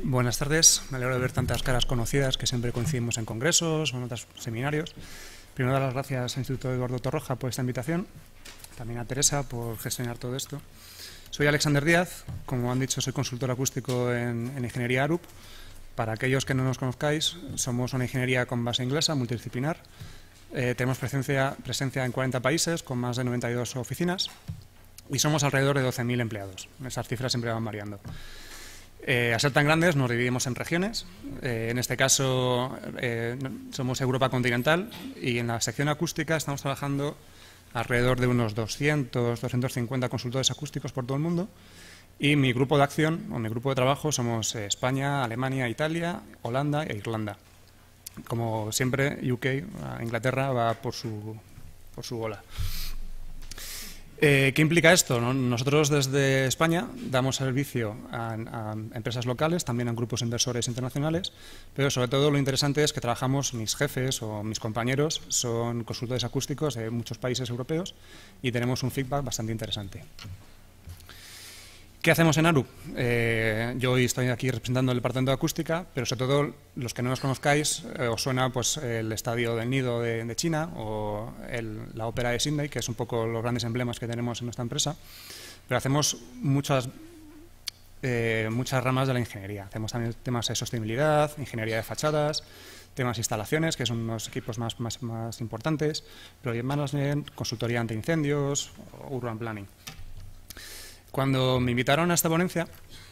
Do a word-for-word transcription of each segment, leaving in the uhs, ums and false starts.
Buenas tardes, me alegro de ver tantas caras conocidas que siempre coincidimos en congresos o en otros seminarios. Primero, dar las gracias al Instituto Eduardo Torroja por esta invitación, también a Teresa por gestionar todo esto. Soy Alexander Díaz, como han dicho, soy consultor acústico en, en Ingeniería Arup. Para aquellos que no nos conozcáis, somos una ingeniería con base inglesa, multidisciplinar. Eh, tenemos presencia, presencia en cuarenta países, con más de noventa y dos oficinas, y somos alrededor de doce mil empleados. Esas cifras siempre van variando. Eh, a ser tan grandes nos dividimos en regiones. Eh, en este caso eh, somos Europa continental y en la sección acústica estamos trabajando alrededor de unos doscientos, doscientos cincuenta consultores acústicos por todo el mundo. Y mi grupo de acción, o mi grupo de trabajo, somos eh, España, Alemania, Italia, Holanda e Irlanda. Como siempre, U K, Inglaterra, va por su, por su bola. Eh, ¿Qué implica esto? ¿No? Nosotros desde España damos servicio a, a empresas locales, también a grupos inversores internacionales, pero sobre todo lo interesante es que trabajamos, mis jefes o mis compañeros son consultores acústicos de muchos países europeos y tenemos un feedback bastante interesante. ¿Qué hacemos en Arup? Eh, yo hoy estoy aquí representando el departamento de acústica, pero sobre todo los que no nos conozcáis, eh, os suena pues, el Estadio del Nido de, de China o el, la Ópera de Sydney, que es un poco los grandes emblemas que tenemos en nuestra empresa, pero hacemos muchas, eh, muchas ramas de la ingeniería. Hacemos también temas de sostenibilidad, ingeniería de fachadas, temas de instalaciones, que son los equipos más, más, más importantes, project management, consultoría ante incendios, urban planning. Cuando me invitaron a esta ponencia,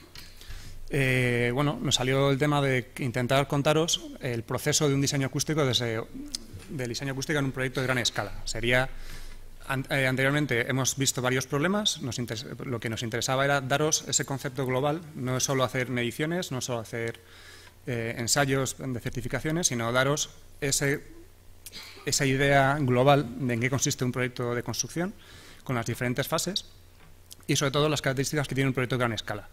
eh, bueno, nos salió el tema de intentar contaros el proceso de un diseño acústico desde del diseño acústico en un proyecto de gran escala. Sería, an, eh, anteriormente hemos visto varios problemas, nos interes, lo que nos interesaba era daros ese concepto global, no es solo hacer mediciones, no es solo hacer eh, ensayos de certificaciones, sino daros ese, esa idea global de en qué consiste un proyecto de construcción con las diferentes fases y sobre todo las características que tiene un proyecto de gran escala.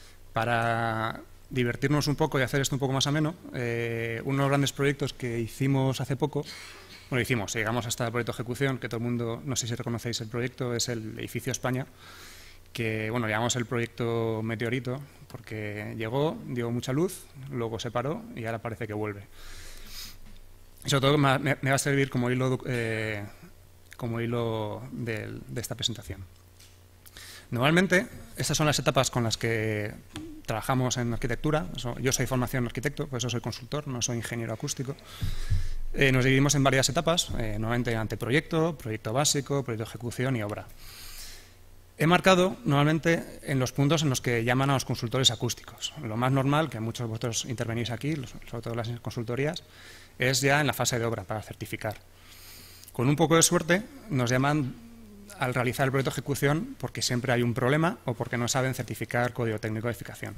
Para divertirnos un poco y hacer esto un poco más ameno, eh, uno de los grandes proyectos que hicimos hace poco, bueno, hicimos, llegamos hasta el proyecto de ejecución, que todo el mundo, no sé si reconocéis el proyecto, es el edificio España, que, bueno, llamamos el proyecto Meteorito, porque llegó, dio mucha luz, luego se paró y ahora parece que vuelve. Y sobre todo me, me va a servir como hilo, eh, como hilo de, de esta presentación. Normalmente, estas son las etapas con las que trabajamos en arquitectura. Yo soy formación arquitecto, por eso soy consultor, no soy ingeniero acústico. Eh, nos dividimos en varias etapas, eh, normalmente anteproyecto, proyecto básico, proyecto de ejecución y obra. He marcado normalmente en los puntos en los que llaman a los consultores acústicos. Lo más normal, que muchos de vosotros intervenís aquí, sobre todo las consultorías, es ya en la fase de obra para certificar. Con un poco de suerte nos llaman al realizar el proyecto de ejecución porque siempre hay un problema o porque no saben certificar código técnico de edificación.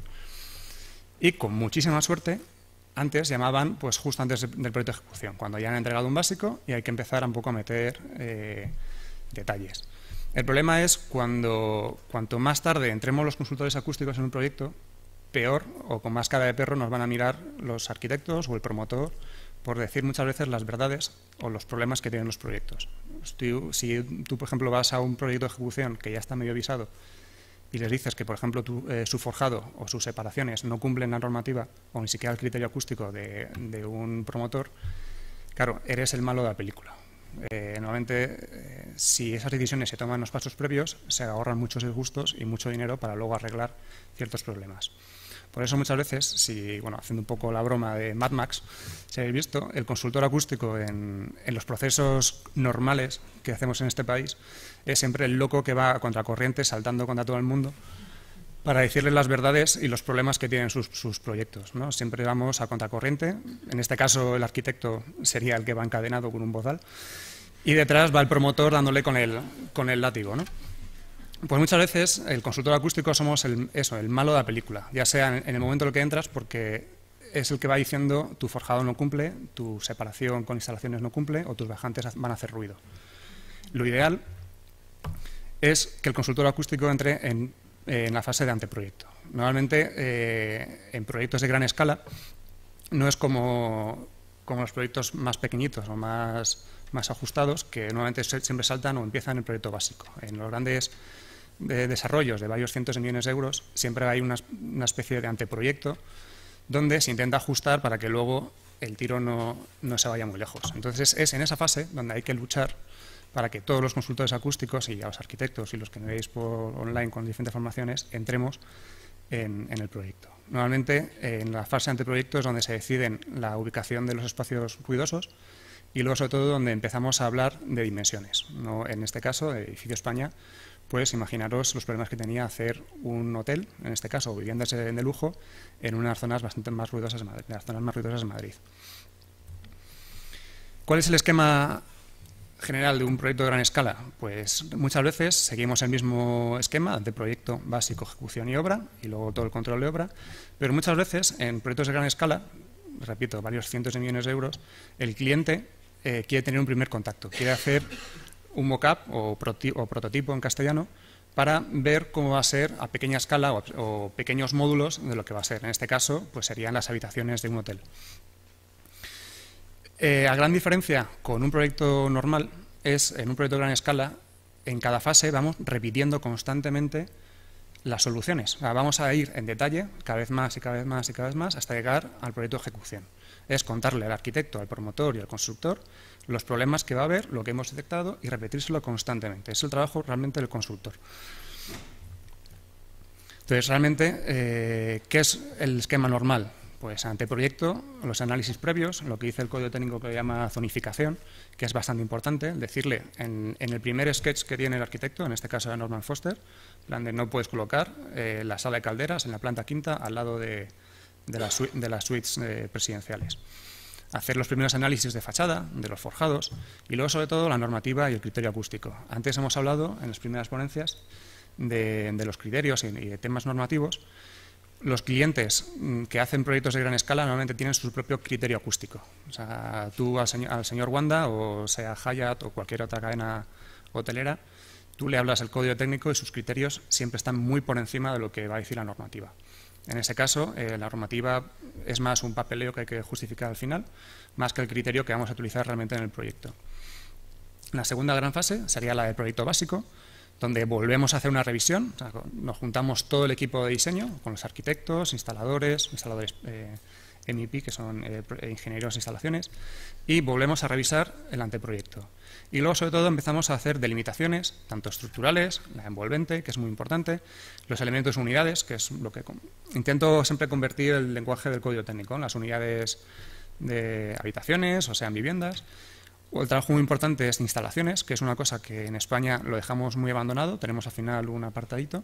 Y con muchísima suerte, antes llamaban pues justo antes del proyecto de ejecución, cuando ya han entregado un básico y hay que empezar un poco a meter eh, detalles. El problema es cuando cuanto más tarde entremos los consultores acústicos en un proyecto, peor o con más cara de perro nos van a mirar los arquitectos o el promotor por decir muchas veces las verdades o los problemas que tienen los proyectos. Si tú, por ejemplo, vas a un proyecto de ejecución que ya está medio avisado y les dices que, por ejemplo, tu, eh, su forjado o sus separaciones no cumplen la normativa o ni siquiera el criterio acústico de, de un promotor, claro, eres el malo de la película. Eh, normalmente, eh, si esas decisiones se toman en los pasos previos, se ahorran muchos disgustos y mucho dinero para luego arreglar ciertos problemas. Por eso muchas veces, si, bueno, haciendo un poco la broma de Mad Max, si habéis visto, el consultor acústico en, en los procesos normales que hacemos en este país es siempre el loco que va a contracorriente saltando contra todo el mundo para decirles las verdades y los problemas que tienen sus, sus proyectos, ¿no? Siempre vamos a contracorriente, en este caso el arquitecto sería el que va encadenado con un bozal y detrás va el promotor dándole con el, con el látigo, ¿no? Pues muchas veces el consultor acústico somos el, eso, el malo de la película, ya sea en el momento en el que entras porque es el que va diciendo tu forjado no cumple, tu separación con instalaciones no cumple o tus bajantes van a hacer ruido. Lo ideal es que el consultor acústico entre en, en la fase de anteproyecto. Normalmente eh, en proyectos de gran escala no es como, como los proyectos más pequeñitos o más, más ajustados que normalmente siempre saltan o empiezan en el proyecto básico. En los grandes de desarrollos de varios cientos de millones de euros, siempre hay una, una especie de anteproyecto donde se intenta ajustar para que luego el tiro no, no se vaya muy lejos. Entonces es en esa fase donde hay que luchar para que todos los consultores acústicos y ya los arquitectos y los que me veis por online con diferentes formaciones entremos en, en el proyecto. Normalmente en la fase anteproyecto es donde se deciden la ubicación de los espacios ruidosos y luego sobre todo donde empezamos a hablar de dimensiones. ¿No? En este caso, de Edificio España, pues imaginaros los problemas que tenía hacer un hotel, en este caso viviendas de lujo, en unas zonas bastante más ruidosas de Madrid, las zonas más ruidosas de Madrid. ¿Cuál es el esquema general de un proyecto de gran escala? Pues muchas veces seguimos el mismo esquema de proyecto básico, ejecución y obra, y luego todo el control de obra, pero muchas veces en proyectos de gran escala, repito, varios cientos de millones de euros, el cliente eh, quiere tener un primer contacto, quiere hacer un mock-up o, o prototipo en castellano para ver cómo va a ser a pequeña escala o, o pequeños módulos de lo que va a ser. En este caso, pues serían las habitaciones de un hotel. Eh, a gran diferencia con un proyecto normal es, en un proyecto de gran escala, en cada fase vamos repitiendo constantemente las soluciones. O sea, vamos a ir en detalle cada vez más y cada vez más y cada vez más hasta llegar al proyecto de ejecución. Es contarle al arquitecto, al promotor y al constructor los problemas que va a haber, lo que hemos detectado y repetírselo constantemente. Es el trabajo realmente del consultor. Entonces, realmente, eh, ¿qué es el esquema normal? Pues anteproyecto, los análisis previos, lo que dice el código técnico que llama zonificación, que es bastante importante, decirle en, en el primer sketch que tiene el arquitecto, en este caso era Norman Foster, plan de no puedes colocar eh, la sala de calderas en la planta quinta al lado de, de, las, de las suites eh, presidenciales. Hacer los primeros análisis de fachada, de los forjados, y luego sobre todo la normativa y el criterio acústico. Antes hemos hablado en las primeras ponencias de, de los criterios y, y de temas normativos. Los clientes que hacen proyectos de gran escala normalmente tienen su propio criterio acústico. O sea, tú al señor, al señor Wanda, o sea Hyatt o cualquier otra cadena hotelera, tú le hablas el código técnico y sus criterios siempre están muy por encima de lo que va a decir la normativa. En ese caso, eh, la normativa es más un papeleo que hay que justificar al final, más que el criterio que vamos a utilizar realmente en el proyecto. La segunda gran fase sería la del proyecto básico, donde volvemos a hacer una revisión. O sea, nos juntamos todo el equipo de diseño, con los arquitectos, instaladores, instaladores eh, M I P, que son eh, ingenieros de instalaciones, y volvemos a revisar el anteproyecto. Y luego, sobre todo, empezamos a hacer delimitaciones, tanto estructurales, la envolvente, que es muy importante, los elementos unidades, que es lo que intento siempre convertir el lenguaje del código técnico, las unidades de habitaciones, o sean viviendas. El trabajo muy importante es instalaciones, que es una cosa que en España lo dejamos muy abandonado, tenemos al final un apartadito,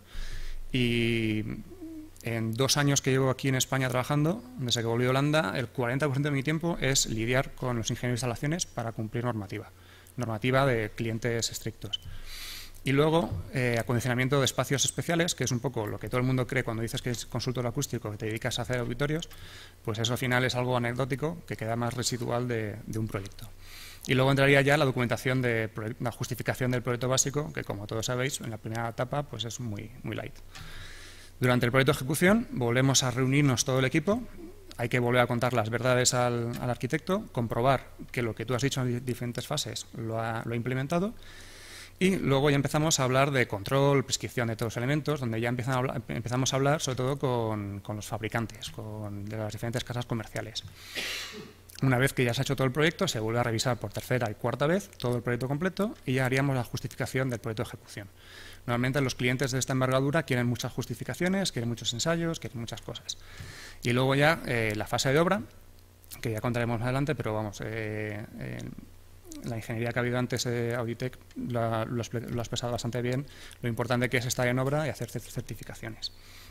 y en dos años que llevo aquí en España trabajando, desde que volví a Holanda, el cuarenta por ciento de mi tiempo es lidiar con los ingenieros de instalaciones para cumplir normativa, normativa de clientes estrictos. Y luego, eh, acondicionamiento de espacios especiales, que es un poco lo que todo el mundo cree cuando dices que es consultor acústico, que te dedicas a hacer auditorios, pues eso al final es algo anecdótico que queda más residual de, de un proyecto. Y luego entraría ya la documentación de la justificación del proyecto básico, que como todos sabéis, en la primera etapa pues es muy, muy light. Durante el proyecto de ejecución volvemos a reunirnos todo el equipo, hay que volver a contar las verdades al, al arquitecto, comprobar que lo que tú has dicho en diferentes fases lo ha, lo ha implementado, y luego ya empezamos a hablar de control, prescripción de todos los elementos, donde ya empiezan a hablar, empezamos a hablar sobre todo con, con los fabricantes, con de las diferentes casas comerciales. Una vez que ya se ha hecho todo el proyecto, se vuelve a revisar por tercera y cuarta vez todo el proyecto completo y ya haríamos la justificación del proyecto de ejecución. Normalmente los clientes de esta envergadura quieren muchas justificaciones, quieren muchos ensayos, quieren muchas cosas. Y luego ya eh, la fase de obra, que ya contaremos más adelante, pero vamos, eh, eh, la ingeniería que ha habido antes de Auditec lo ha, lo ha expresado bastante bien, lo importante que es estar en obra y hacer certificaciones.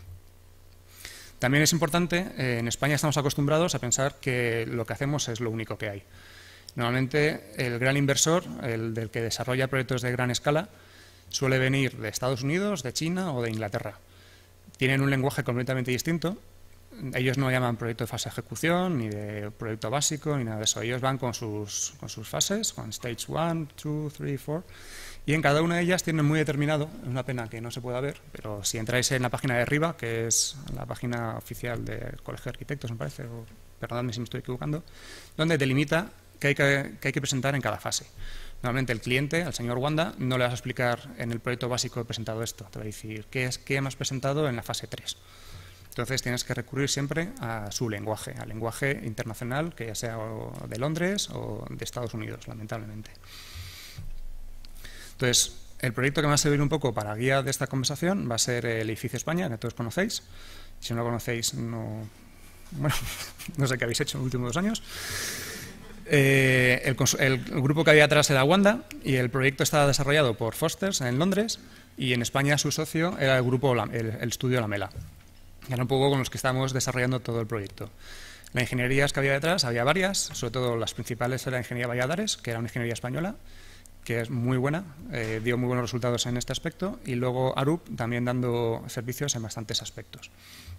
También es importante, eh, en España estamos acostumbrados a pensar que lo que hacemos es lo único que hay. Normalmente el gran inversor, el del que desarrolla proyectos de gran escala, suele venir de Estados Unidos, de China o de Inglaterra. Tienen un lenguaje completamente distinto. Ellos no llaman proyecto de fase de ejecución, ni de proyecto básico, ni nada de eso. Ellos van con sus, con sus fases, con stage one, two, three, four, y en cada una de ellas tienen muy determinado, es una pena que no se pueda ver, pero si entráis en la página de arriba, que es la página oficial del Colegio de Arquitectos, me parece, o perdonadme si me estoy equivocando, donde delimita qué hay que, qué hay que presentar en cada fase. Normalmente el cliente, al señor Wanda, no le vas a explicar en el proyecto básico he presentado esto, te va a decir qué, es, qué hemos presentado en la fase tres. Entonces tienes que recurrir siempre a su lenguaje, al lenguaje internacional, que ya sea de Londres o de Estados Unidos, lamentablemente. Entonces, el proyecto que me va a servir un poco para guía de esta conversación va a ser el Edificio España, que todos conocéis. Si no lo conocéis, no, bueno, no sé qué habéis hecho en los últimos dos años. Eh, el, el grupo que había atrás era Wanda y el proyecto estaba desarrollado por Fosters en Londres y en España su socio era el grupo, el, el estudio Lamela. Era un poco con los que estábamos desarrollando todo el proyecto. Las ingenierías que había detrás, había varias, sobre todo las principales era la Ingeniería Valladares, que era una ingeniería española, que es muy buena, eh, dio muy buenos resultados en este aspecto, y luego Arup también dando servicios en bastantes aspectos.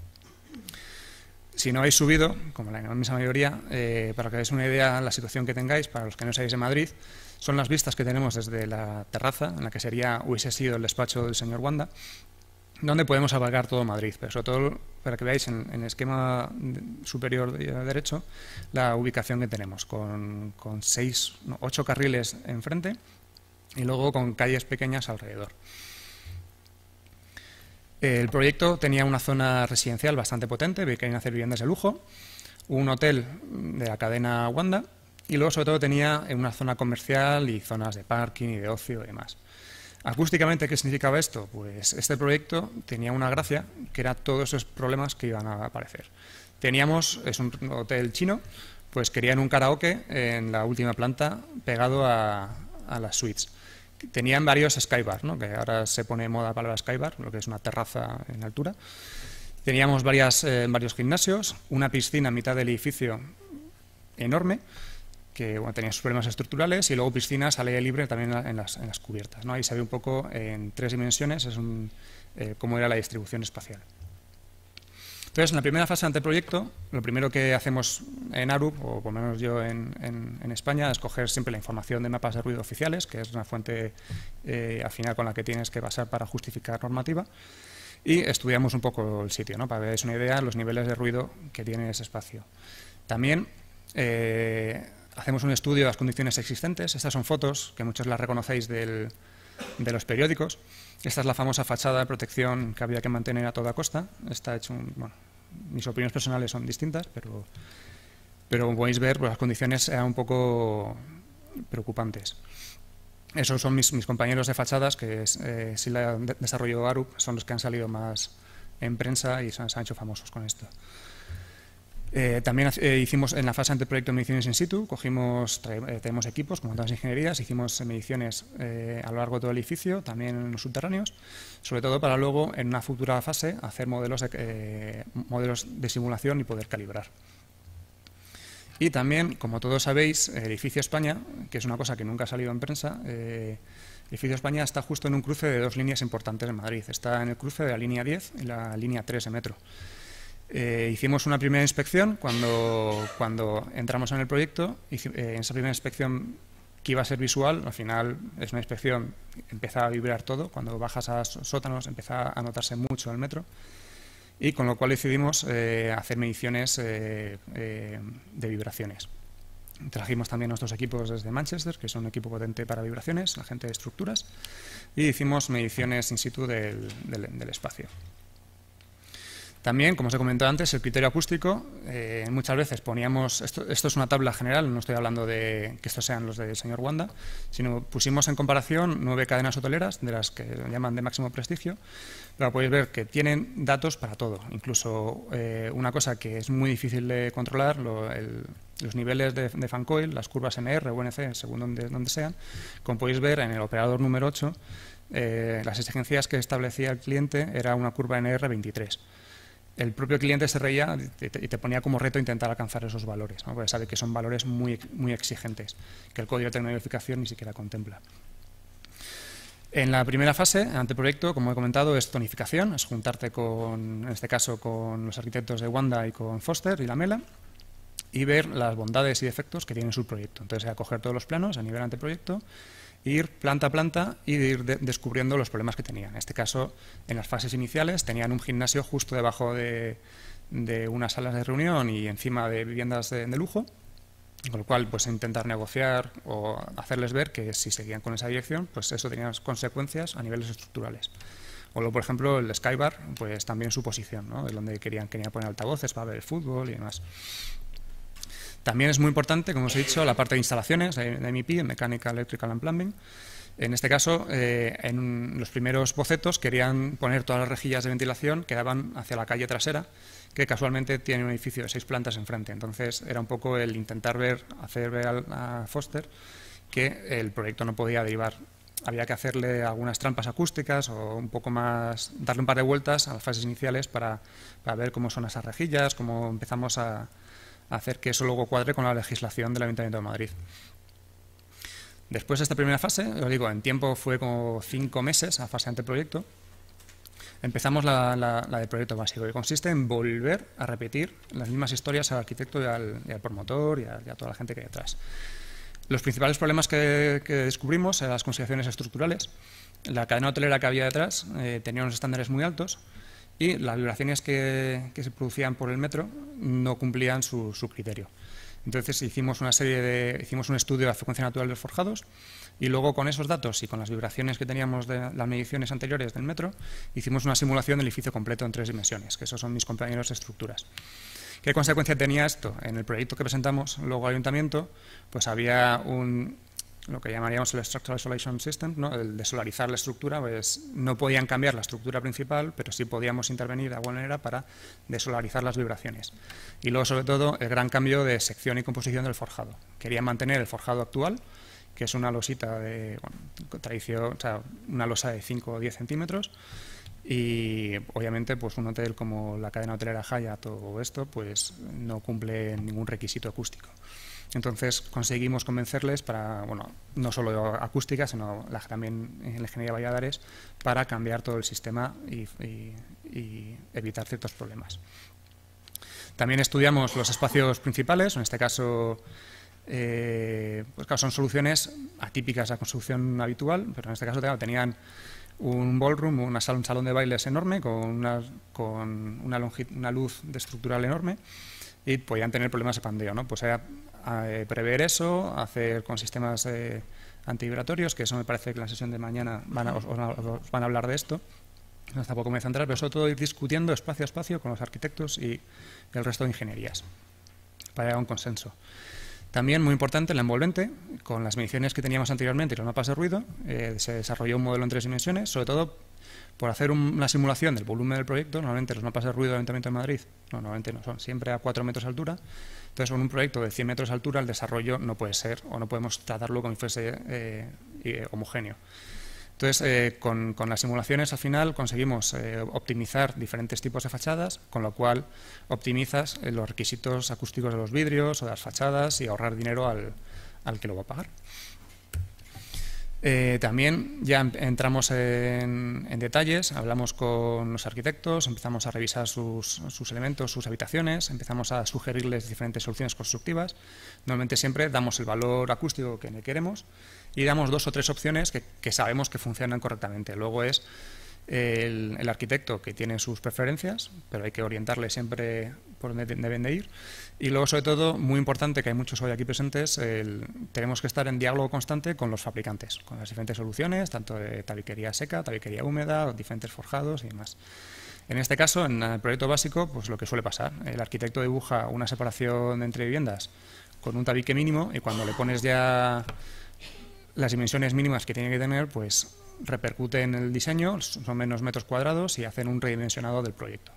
Si no habéis subido, como la inmensa mayoría, eh, para que veáis una idea la situación que tengáis, para los que no seáis de Madrid, son las vistas que tenemos desde la terraza, en la que sería, hubiese sido el despacho del señor Wanda, donde podemos abarcar todo Madrid, pero sobre todo para que veáis en, en el esquema superior derecho la ubicación que tenemos, con, con seis, no, ocho carriles enfrente y luego con calles pequeñas alrededor. El proyecto tenía una zona residencial bastante potente, querían hacer viviendas de lujo, un hotel de la cadena Wanda y luego sobre todo tenía una zona comercial y zonas de parking y de ocio y demás. Acústicamente, ¿qué significaba esto? Pues este proyecto tenía una gracia, que era todos esos problemas que iban a aparecer. Teníamos, es un hotel chino, pues querían un karaoke en la última planta pegado a, a las suites. Tenían varios skybar, ¿no? Que ahora se pone de moda la palabra skybar, lo que es una terraza en altura. Teníamos varias, eh, varios gimnasios, una piscina a mitad del edificio enorme, que bueno, tenía sus problemas estructurales, y luego piscinas al aire libre también en las, en las cubiertas, ¿no? Ahí se ve un poco en tres dimensiones es un, eh, cómo era la distribución espacial. Entonces, en la primera fase ante el proyecto, lo primero que hacemos en Arup, o por lo menos yo en, en, en España, es coger siempre la información de mapas de ruido oficiales, que es una fuente eh, al final con la que tienes que basar para justificar normativa, y estudiamos un poco el sitio, ¿no? Para que veáis una idea de los niveles de ruido que tiene ese espacio. También eh, hacemos un estudio de las condiciones existentes. Estas son fotos, que muchos las reconocéis del, de los periódicos. Esta es la famosa fachada de protección que había que mantener a toda costa. Está hecho un, bueno, mis opiniones personales son distintas, pero, pero como podéis ver, pues las condiciones eran un poco preocupantes. Esos son mis, mis compañeros de fachadas, que es, eh, si la de, desarrolló Arup, son los que han salido más en prensa y se han, se han hecho famosos con esto. Eh, también eh, hicimos en la fase anteproyecto mediciones in situ, cogimos, eh, tenemos equipos como todas las ingenierías, hicimos mediciones eh, a lo largo de todo el edificio, también en los subterráneos, sobre todo para luego en una futura fase hacer modelos de, eh, modelos de simulación y poder calibrar. Y también, como todos sabéis, el Edificio España, que es una cosa que nunca ha salido en prensa, eh, el Edificio España está justo en un cruce de dos líneas importantes en Madrid. Está en el cruce de la línea diez y la línea tres de metro. Eh, hicimos una primera inspección cuando, cuando entramos en el proyecto. Eh, en esa primera inspección, que iba a ser visual, al final es una inspección, empieza a vibrar todo. Cuando bajas a sótanos empieza a notarse mucho el metro. Y con lo cual decidimos eh, hacer mediciones eh, eh, de vibraciones. Trajimos también nuestros equipos desde Manchester, que es un equipo potente para vibraciones, la gente de estructuras, y hicimos mediciones in situ del, del, del espacio. También, como os he comentado antes, el criterio acústico, eh, muchas veces poníamos, esto, esto es una tabla general, no estoy hablando de que estos sean los del señor Wanda, sino pusimos en comparación nueve cadenas hoteleras, de las que llaman de máximo prestigio, pero podéis ver que tienen datos para todo, incluso eh, una cosa que es muy difícil de controlar, lo, el, los niveles de, de fan coil, las curvas N R o N C, según donde, donde sean, como podéis ver en el operador número ocho, eh, las exigencias que establecía el cliente era una curva N R veintitrés. El propio cliente se reía y te ponía como reto intentar alcanzar esos valores, ¿no? Porque sabe que son valores muy, muy exigentes, que el código de tecnificación ni siquiera contempla. En la primera fase, anteproyecto, como he comentado, es tonificación, es juntarte con, en este caso, con los arquitectos de Wanda y con Foster y Lamela, y ver las bondades y defectos que tiene su proyecto. Entonces, a coger todos los planos a nivel anteproyecto, ir planta a planta y ir de descubriendo los problemas que tenían. En este caso, en las fases iniciales, tenían un gimnasio justo debajo de, de unas salas de reunión y encima de viviendas de, de lujo, con lo cual, pues intentar negociar o hacerles ver que si seguían con esa dirección, pues eso tenía consecuencias a niveles estructurales. O luego, por ejemplo, el Skybar, pues también su posición, ¿no? Es donde querían, querían poner altavoces para ver el fútbol y demás. También es muy importante, como os he dicho, la parte de instalaciones, de M E P, Mechanical, Electrical and Plumbing. En este caso, eh, en los primeros bocetos querían poner todas las rejillas de ventilación que daban hacia la calle trasera, que casualmente tiene un edificio de seis plantas enfrente. Entonces, era un poco el intentar ver, hacer ver a Foster que el proyecto no podía derivar. Había que hacerle algunas trampas acústicas o un poco más, darle un par de vueltas a las fases iniciales para, para ver cómo son esas rejillas, cómo empezamos a, a hacer que eso luego cuadre con la legislación del Ayuntamiento de Madrid. Después de esta primera fase, os digo, en tiempo fue como cinco meses a fase de anteproyecto, empezamos la, la, la del proyecto básico, que consiste en volver a repetir las mismas historias al arquitecto y al, y al promotor y a, y a toda la gente que hay detrás. Los principales problemas que, que descubrimos eran las consideraciones estructurales. La cadena hotelera que había detrás eh, tenía unos estándares muy altos y las vibraciones que, que se producían por el metro no cumplían su, su criterio. Entonces hicimos una serie de, hicimos un estudio de la frecuencia natural de los forjados y luego con esos datos y con las vibraciones que teníamos de las mediciones anteriores del metro, hicimos una simulación del edificio completo en tres dimensiones, que esos son mis compañeros de estructuras. ¿Qué consecuencia tenía esto? En el proyecto que presentamos luego al Ayuntamiento, pues había un, lo que llamaríamos el Structural Isolation System, ¿no? El de solarizar la estructura, pues no podían cambiar la estructura principal, pero sí podíamos intervenir de alguna manera para desolarizar las vibraciones. Y luego, sobre todo, el gran cambio de sección y composición del forjado. Querían mantener el forjado actual, que es una losita de bueno, tradición, o sea, una losa de cinco o diez centímetros, y obviamente pues un hotel como la cadena hotelera Hyatt o esto pues no cumple ningún requisito acústico. Entonces conseguimos convencerles para, bueno, no solo acústica, sino la, también en la ingeniería Valladares, para cambiar todo el sistema y, y, y evitar ciertos problemas. También estudiamos los espacios principales, en este caso eh, pues claro, son soluciones atípicas a la construcción habitual, pero en este caso claro, tenían un ballroom, una sala, un salón de bailes enorme con una, con una, una luz de estructural enorme y podían tener problemas de pandeo, ¿no? Pues era eh, prever eso, hacer con sistemas eh, antivibratorios, que eso me parece que en la sesión de mañana van a, os, os van a hablar de esto, no tampoco me voy a centrar, pero sobre todo ir discutiendo espacio a espacio con los arquitectos y el resto de ingenierías para llegar a un consenso. También, muy importante, la envolvente, con las mediciones que teníamos anteriormente y los mapas de ruido, eh, se desarrolló un modelo en tres dimensiones, sobre todo por hacer un, una simulación del volumen del proyecto. Normalmente los mapas de ruido del Ayuntamiento de Madrid, no, normalmente no son, siempre a cuatro metros de altura. Entonces, con un proyecto de cien metros de altura, el desarrollo no puede ser, o no podemos tratarlo como si fuese eh, eh, homogéneo. Entonces, eh, con, con las simulaciones, al final, conseguimos eh, optimizar diferentes tipos de fachadas, con lo cual optimizas eh, los requisitos acústicos de los vidrios o de las fachadas y ahorrar dinero al, al que lo va a pagar. Eh, también ya entramos en, en detalles, hablamos con los arquitectos, empezamos a revisar sus, sus elementos, sus habitaciones, empezamos a sugerirles diferentes soluciones constructivas. Normalmente siempre damos el valor acústico que queremos y damos dos o tres opciones que, que sabemos que funcionan correctamente. Luego es el, el arquitecto que tiene sus preferencias, pero hay que orientarle siempre por donde deben de ir. Y luego, sobre todo, muy importante, que hay muchos hoy aquí presentes, el, tenemos que estar en diálogo constante con los fabricantes, con las diferentes soluciones, tanto de tabiquería seca, tabiquería húmeda, diferentes forjados y demás. En este caso, en el proyecto básico, pues lo que suele pasar, el arquitecto dibuja una separación entre viviendas con un tabique mínimo y cuando le pones ya las dimensiones mínimas que tiene que tener, pues repercute en el diseño, son menos metros cuadrados y hacen un redimensionado del proyecto.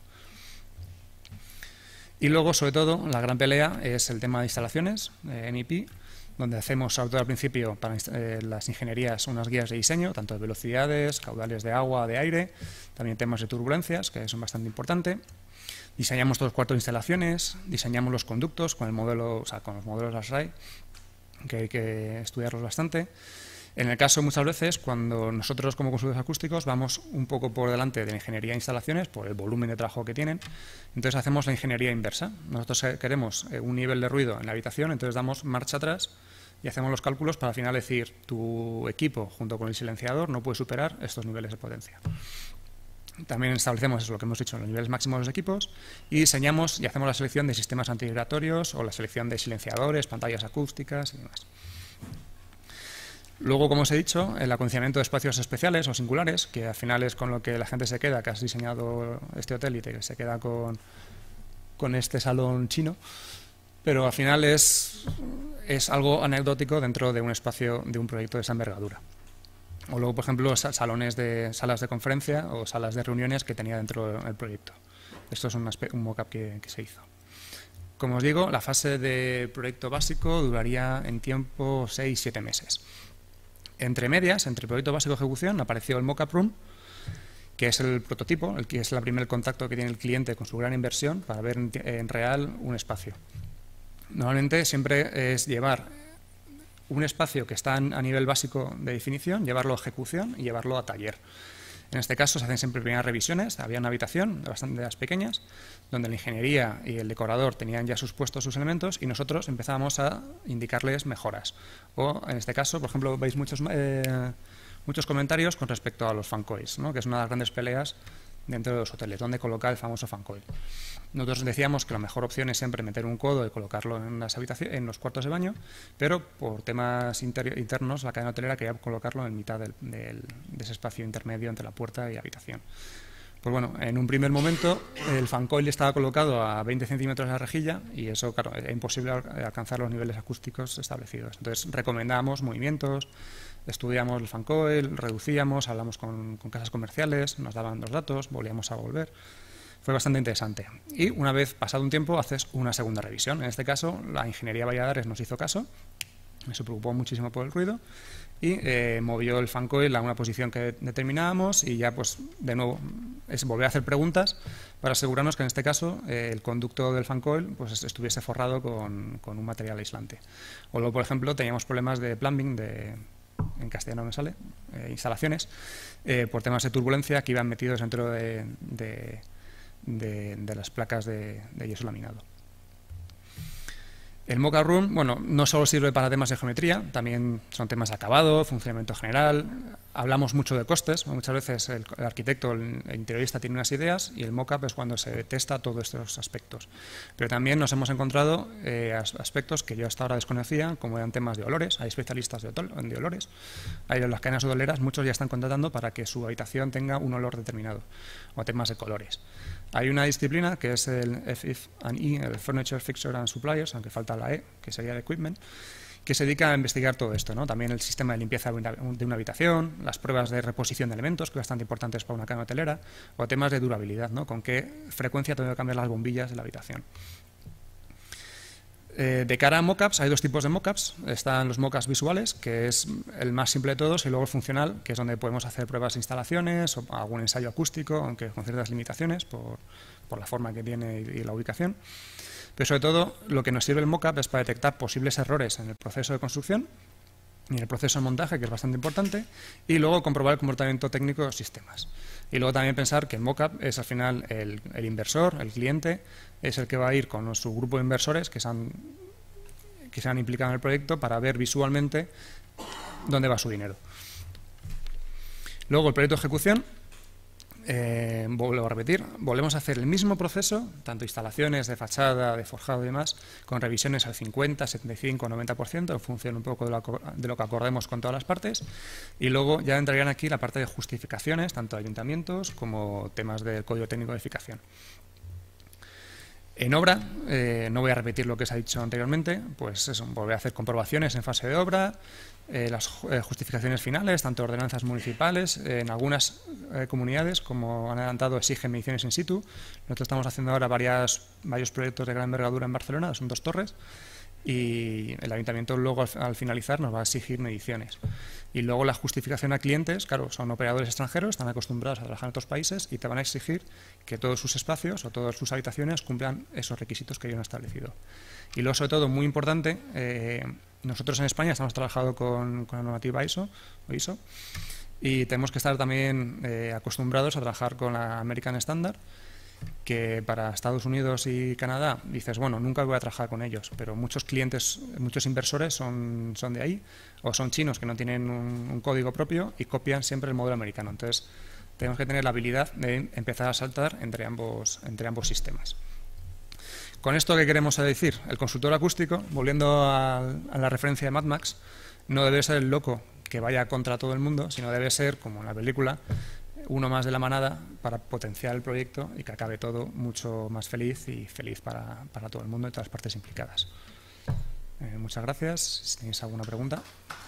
Y luego, sobre todo, la gran pelea es el tema de instalaciones, eh, M E P, donde hacemos, sobre todo al principio, para eh, las ingenierías, unas guías de diseño, tanto de velocidades, caudales de agua, de aire, también temas de turbulencias, que son bastante importantes. Diseñamos todos los cuartos de instalaciones, diseñamos los conductos con el modelo, o sea, con los modelos de A S R A I, que hay que estudiarlos bastante. En el caso, muchas veces, cuando nosotros como consultores acústicos vamos un poco por delante de la ingeniería de instalaciones, por el volumen de trabajo que tienen, entonces hacemos la ingeniería inversa. Nosotros queremos un nivel de ruido en la habitación, entonces damos marcha atrás y hacemos los cálculos para al final decir tu equipo, junto con el silenciador, no puede superar estos niveles de potencia. También establecemos eso, lo que hemos dicho, los niveles máximos de los equipos y diseñamos y hacemos la selección de sistemas antivibratorios o la selección de silenciadores, pantallas acústicas y demás. Luego, como os he dicho, el acondicionamiento de espacios especiales o singulares, que al final es con lo que la gente se queda, que has diseñado este hotel y te, se queda con, con este salón chino, pero al final es, es algo anecdótico dentro de un espacio de un proyecto de esa envergadura. O luego, por ejemplo, salones de, salas de conferencia o salas de reuniones que tenía dentro del proyecto. Esto es un, un mock-up que, que se hizo. Como os digo, la fase de proyecto básico duraría en tiempo seis siete meses. Entre medias, entre proyecto básico y ejecución, apareció el mock-up room, que es el prototipo, el que es el primer contacto que tiene el cliente con su gran inversión para ver en, en real un espacio. Normalmente siempre es llevar un espacio que está a nivel básico de definición, llevarlo a ejecución y llevarlo a taller. En este caso se hacen siempre primeras revisiones. Había una habitación de bastante pequeñas donde la ingeniería y el decorador tenían ya sus puestos, sus elementos, y nosotros empezábamos a indicarles mejoras. O en este caso, por ejemplo, veis muchos, eh, muchos comentarios con respecto a los fancoils, ¿no? Que es una de las grandes peleas dentro de los hoteles, dónde colocar el famoso fancoil. Nosotros decíamos que la mejor opción es siempre meter un codo y colocarlo en, las habitaciones, en los cuartos de baño, pero por temas internos la cadena hotelera quería colocarlo en mitad del, del, de ese espacio intermedio entre la puerta y habitación. Pues bueno, en un primer momento el fancoil estaba colocado a veinte centímetros de la rejilla y eso, claro, era imposible alcanzar los niveles acústicos establecidos. Entonces recomendábamos movimientos, estudiamos el fancoil, reducíamos, hablamos con, con casas comerciales, nos daban los datos, volvíamos a volver. Fue bastante interesante. Y una vez pasado un tiempo haces una segunda revisión. En este caso la ingeniería Valladares nos hizo caso, se preocupó muchísimo por el ruido y eh, movió el fancoil a una posición que determinábamos y ya pues de nuevo es volver a hacer preguntas para asegurarnos que en este caso eh, el conducto del fancoil pues estuviese forrado con, con un material aislante. O luego, por ejemplo, teníamos problemas de plumbing, de, en castellano me sale, eh, instalaciones, eh, por temas de turbulencia que iban metidos dentro de, de, de, de las placas de, de yeso laminado. El mock-up room, bueno, no solo sirve para temas de geometría, también son temas de acabado, funcionamiento general. Hablamos mucho de costes, muchas veces el, el arquitecto, el, el interiorista tiene unas ideas y el mock-up es cuando se testa todos estos aspectos. Pero también nos hemos encontrado eh, aspectos que yo hasta ahora desconocía, como eran temas de olores. Hay especialistas de, de olores. Hay en las cadenas hoteleras, muchos ya están contratando para que su habitación tenga un olor determinado, o temas de colores. Hay una disciplina que es el F I F and E, el Furniture, Fixture and Suppliers, aunque falta la E, que sería el Equipment, que se dedica a investigar todo esto, ¿no? También el sistema de limpieza de una habitación, las pruebas de reposición de elementos, que son bastante importantes para una cadena hotelera, o temas de durabilidad, ¿no? Con qué frecuencia tengo que cambiar las bombillas de la habitación. Eh, de cara a mockups, hay dos tipos de mockups. Están los mockups visuales, que es el más simple de todos, y luego el funcional, que es donde podemos hacer pruebas de instalaciones o algún ensayo acústico, aunque con ciertas limitaciones por, por la forma que tiene y, y la ubicación. Pero sobre todo, lo que nos sirve el mockup es para detectar posibles errores en el proceso de construcción y en el proceso de montaje, que es bastante importante, y luego comprobar el comportamiento técnico de los sistemas. Y luego también pensar que el mockup es al final el, el inversor, el cliente, es el que va a ir con su grupo de inversores que se, han, que se han implicado en el proyecto para ver visualmente dónde va su dinero. Luego el proyecto de ejecución, eh, vuelvo a repetir, volvemos a hacer el mismo proceso, tanto instalaciones de fachada, de forjado y demás, con revisiones al cincuenta, setenta y cinco, noventa por ciento, en función un poco de lo, de lo que acordemos con todas las partes, y luego ya entrarían aquí la parte de justificaciones, tanto de ayuntamientos como temas del código técnico de edificación. En obra, eh, no voy a repetir lo que se ha dicho anteriormente, pues eso, volver a hacer comprobaciones en fase de obra, eh, las eh, justificaciones finales, tanto ordenanzas municipales, eh, en algunas eh, comunidades, como han adelantado, exigen mediciones in situ. Nosotros estamos haciendo ahora varias, varios proyectos de gran envergadura en Barcelona, son dos torres, y el ayuntamiento luego al, al finalizar nos va a exigir mediciones. Y luego la justificación a clientes, claro, son operadores extranjeros, están acostumbrados a trabajar en otros países y te van a exigir que todos sus espacios o todas sus habitaciones cumplan esos requisitos que ellos han establecido. Y luego, sobre todo, muy importante, eh, nosotros en España estamos trabajando con, con la normativa ISO, o ISO y tenemos que estar también eh, acostumbrados a trabajar con la American Standard, que para Estados Unidos y Canadá dices, bueno, nunca voy a trabajar con ellos, pero muchos clientes, muchos inversores son, son de ahí, o son chinos que no tienen un, un código propio y copian siempre el modelo americano. Entonces, tenemos que tener la habilidad de empezar a saltar entre ambos, entre ambos sistemas. Con esto, ¿qué queremos decir? El consultor acústico, volviendo a, a la referencia de Mad Max, no debe ser el loco que vaya contra todo el mundo, sino debe ser, como en la película, uno más de la manada para potenciar el proyecto y que acabe todo mucho más feliz y feliz para, para todo el mundo y todas las partes implicadas. Eh, muchas gracias. Si tenéis alguna pregunta.